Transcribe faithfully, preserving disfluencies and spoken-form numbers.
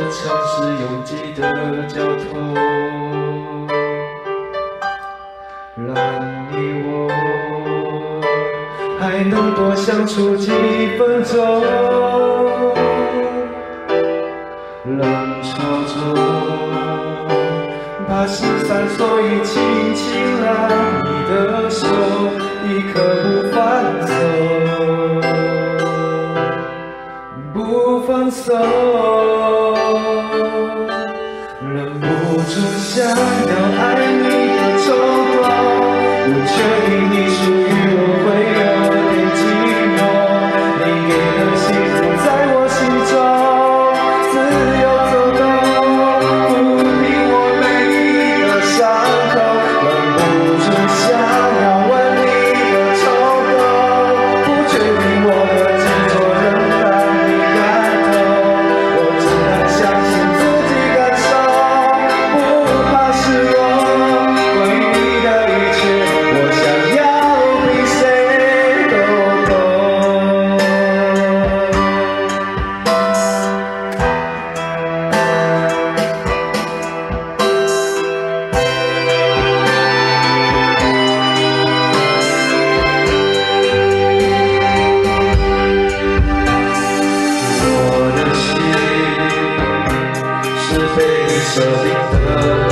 城市拥挤的交通，让你我还能多相处几分钟。冷潮中，把失散所以轻轻拉你的手，一刻不放手，不放手，忍不住想要爱你的冲动，不确定你属于我会有点寂寞，你给的幸福在我心中自由走动，抚平我每一个伤口，忍不住想要吻你的冲动，不确定我的执着仍让你感动，我只能相信自己感受，不怕失落，关于你的一切，我想要比谁都懂。我的心是被你设定的